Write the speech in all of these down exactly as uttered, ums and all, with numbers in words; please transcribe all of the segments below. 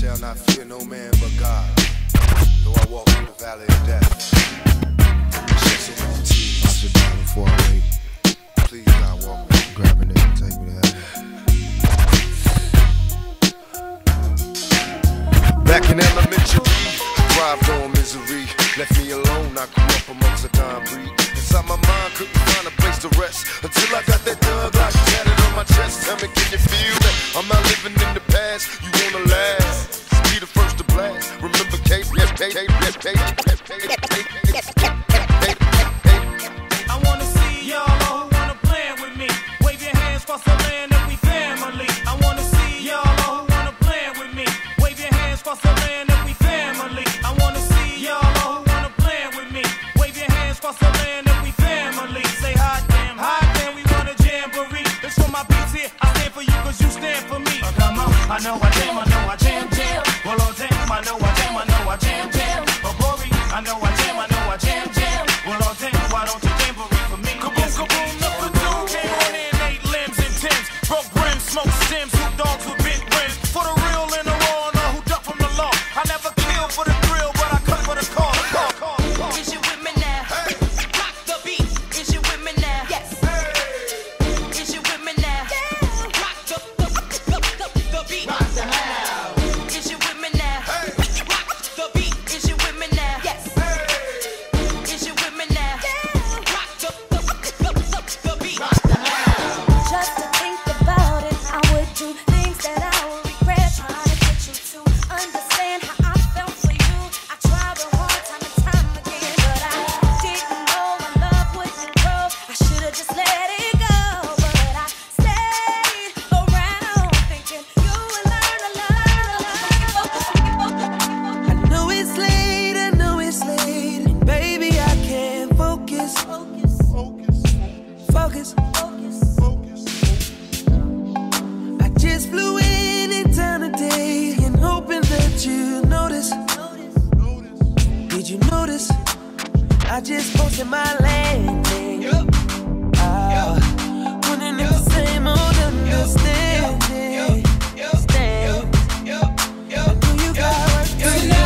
shall not fear no man but God. Though I walk through the valley of death, shed so many tears. I should die before I wake. Please God, walk me, grabbing it and take me to heaven. Back in elementary, thrived on misery. Left me alone, I grew up amongst a dying breed. Inside my mind, couldn't find a place to rest until I got that thug like tatted on my chest. Tell me, can you feel that? I'm not living in the past. You wanna last? Be the first to blast. Remember, K. I wanna see y'all who wanna plan with me. Wave your hands for some land that we family. I wanna see y'all who wanna plan with me. Wave your hands for some land that we family. I wanna see y'all who wanna plan with me. Wave your hands for some land that we family. Say hot damn, hot damn, we want a jamboree. That's for my beats here. I stand for you cause you stand for me. Uh, come on, I know I jam, I know I jam, jam. Well, oh damn, I know I jam, I know I jam, jam. Oh, Bori, I know I jam, I know I jam, jam. Well, oh damn, why don't you jamboree for me? Kaboom, kaboom, number two. Came on in eight limbs and Timbs. Broke brims, smoke stems, who dogs with big rims. For the real and the raw, and all who duck from the law. I never kill for the thrill, but I cut for the call. Is you with me now? Rock the beat. Is you with me now? Yes. Is you with me now? Rock the, the, the, the, the beat. Rock the house. Is you with me now? Rock the beat. Is you with me now? Yes. Is you with me now? Rock the, the, the, the, the beat. Rock the house. Just to think about it, I would do things that I would regret. Trying to get you to understand how I felt for you. I tried real hard time and time again, but I didn't know my love wouldn't grow. I should have just let it go, but I stayed around thinking you would learn to love. I know it's late, I know it's late, and baby I can't focus, Focus, focus. focus. I just flew in in town today and hoping that you notice. Did you notice? I just posted my landing. Oh, wondering if the same old understanding stands. I know you got work to do.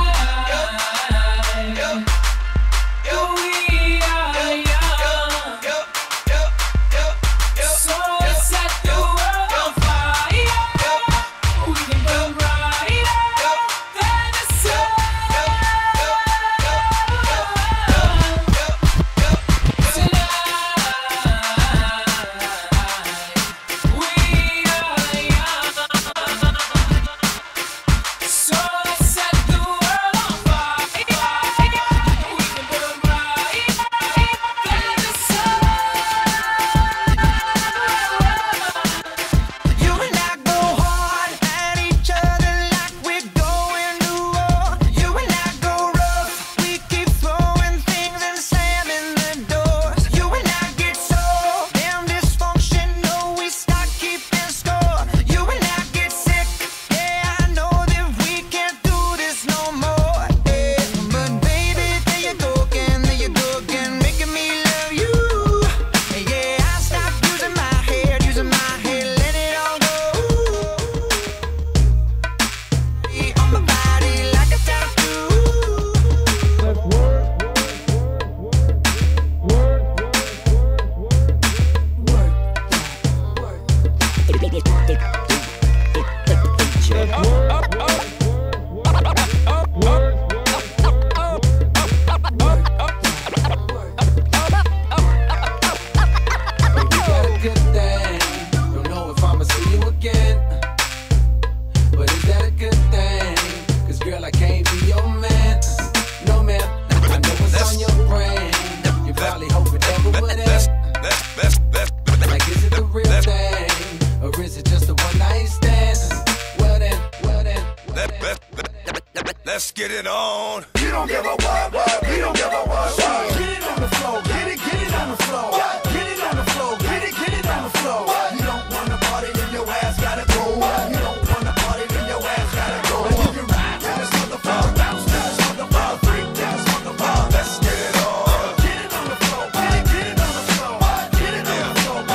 Let's get it on. You don't give a what, what, we don't give a what, what. Get it on the floor, get it, get it on the floor. Get it on the floor, get it, get it on the floor. You don't wanna party, then your ass gotta go. You don't wanna party, then your ass gotta go. And if you ride to this motherfucker, bounce to this motherfucker, freak to this motherfucker. Let's get it on. Get it on the floor, get it, get it on the floor. Get it on the floor.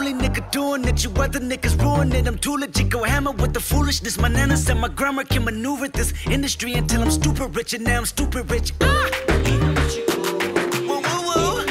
only nigga doing it. You other niggas ruin it. I'm too legit, go hammer with the foolishness. My nana said my grammar can maneuver this industry until I'm stupid rich, and now I'm stupid rich. Ah! Woo, woo, woo.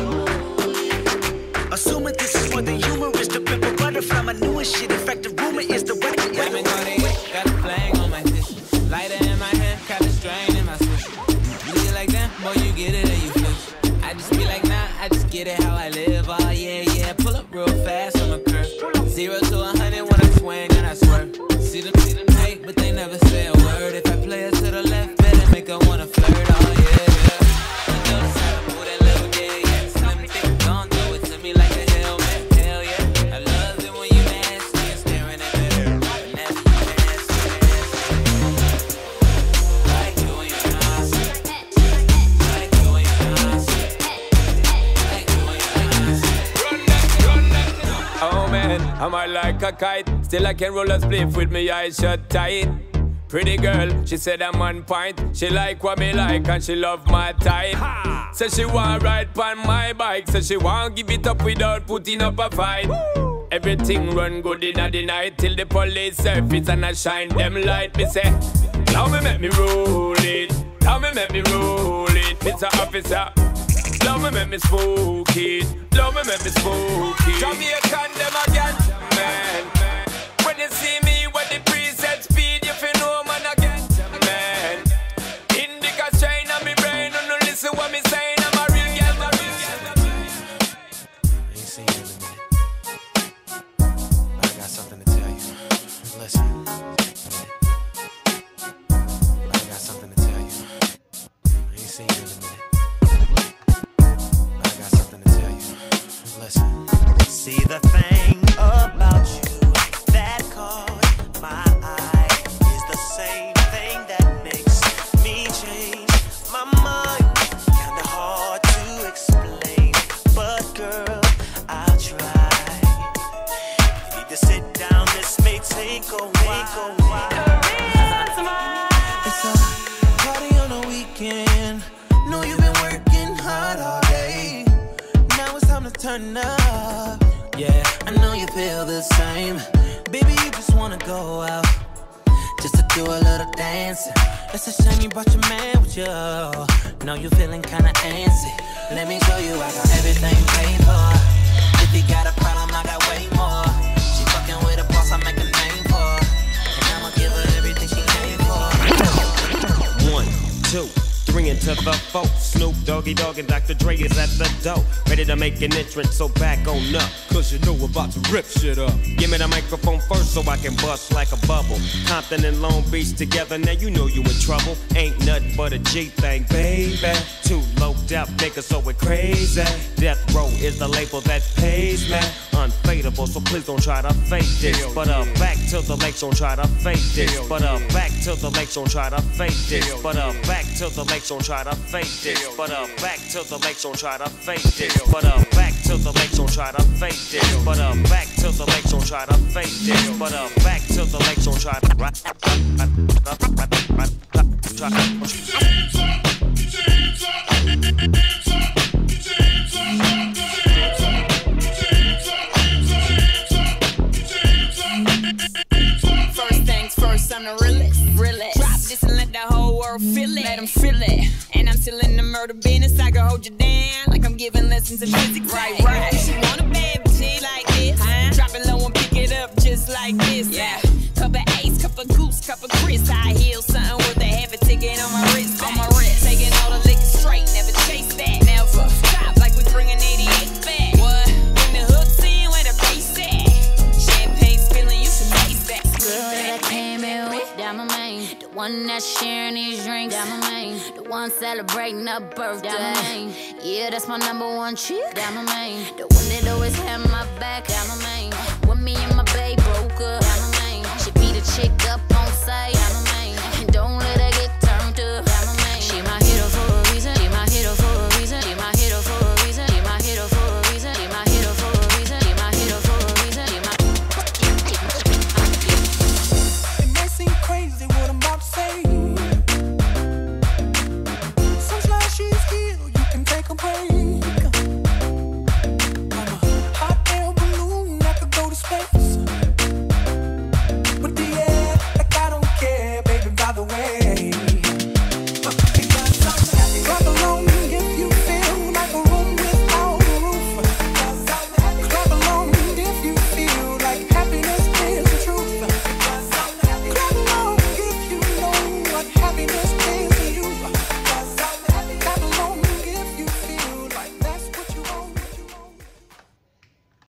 Assuming this is more than humorous, the pimple butterfly, my newest shit. In fact, the rumor is the weather. Got a flag on my fish, lighter in my hand, got a strain in my switch. You get like that, boy, you get it and you flish. I just be like, nah, I just get it how I live. Oh yeah, yeah, pull up real fast on my curve. Zero to a hundred when I swing and I swerve. See them, see them hate, but they never say a word. If I play it to the left, better make her wanna flirt. Oh yeah, yeah. You know the side of move that level, yeah, yeah. Slim thick, don't do it to me like a helmet. Hell yeah, I love it when you nasty and staring at me. Nasty, nasty, nasty. Like you when you're nasty. Like you when you're nasty. Like you when you're nasty. Run that, run that. Oh man, I'm high like a kite. Still I can roll a spliff with me eyes shut tight. Pretty girl, she said I'm on point. She like what me like and she love my type. Said she want ride on my bike. Said she want give it up without putting up a fight. Woo! Everything run good in the night till the police surface and I shine them light. Me say, now me make me roll it. Now me make me roll it. Mister Officer, love me make me spook it. Love me make me spook it. Jamaican them again, man. When you see me with the preset speed, you feel no man again, man. Indica strain on me brain, don't no listen what me saying. I'm a real girl, I'm a real girl. I ain't seen you in a minute, but I got something to tell you. Listen, I got something to tell you. I ain't seen you in a minute, but I got something to tell you. Listen. See the thing about you that caught my eye is the same thing that makes me change my mind. Kinda hard to explain, but girl, I'll try. You need to sit down, this may take a while. It's a party on a weekend. Know you've been working hard all day. Now it's time to turn up. Yeah, I know you feel the same. Baby, you just wanna go out just to do a little dancing. It's a shame you brought your man with you. Know you feeling kinda antsy. Let me show you I got everything paid for. If you got a problem, I got way more. She fucking with a boss, I make a name for. And I'ma give her everything she came for. One, two, three into the four. Snoop Doggy Dogg and Doctor Dre is at the door, ready to make an entrance, so back on up. Cause you know we're about to rip shit up. Give me the microphone first so I can bust like a bubble. Compton and Long Beach together, now you know you in trouble. Ain't nothing but a G thing, baby. Too loped out niggas, so it crazy. Death Row is the label that pays me. Unfadable, so please don't try to fake this. Hell but uh, yeah. back to the lakes, don't try to fake this. Hell But uh, yeah. back to the lakes, don't try to fake this. Hell But uh, yeah. back to the lakes, don't try to fake this. Hell But uh, yeah. back to the lakes, don't try to fake this. Hell But uh, back to the lakes, don't try to fake this. Hell But uh, yeah. back to the lakes, don't try to fake this. Hell But uh, yeah. back to the lakes, don't try to. Get your hands up, get your hands up, get your hands up, get your hands up, get your hands up, get your hands up, get your hands up, get your hands up. First things first, I'm the realest. realest. Drop this and let the whole world feel it. Let them feel it. And I'm still in the murder business. I can hold you down like I'm giving lessons in physics. Right, right. You want a bad bitch like this? Huh? Drop it low and pick it up just like this. Yeah. Cup of Ace, cup of Goose, cup of Chris. High heels, something with a heavy ticket on my wrist. On my wrist. Taking all the liquor straight, never chase that. Never stop like we bringing eighty-eight back. What? When the hook's in, where the bass at? Champagne spilling, you should taste that. Girl that came in with Diamond Main, the one that's sharing these drinks, Diamond Main, the one celebrating a birthday, Diamond Main. Yeah, that's my number one chick, Diamond Main, the one that always had my back, Diamond Main.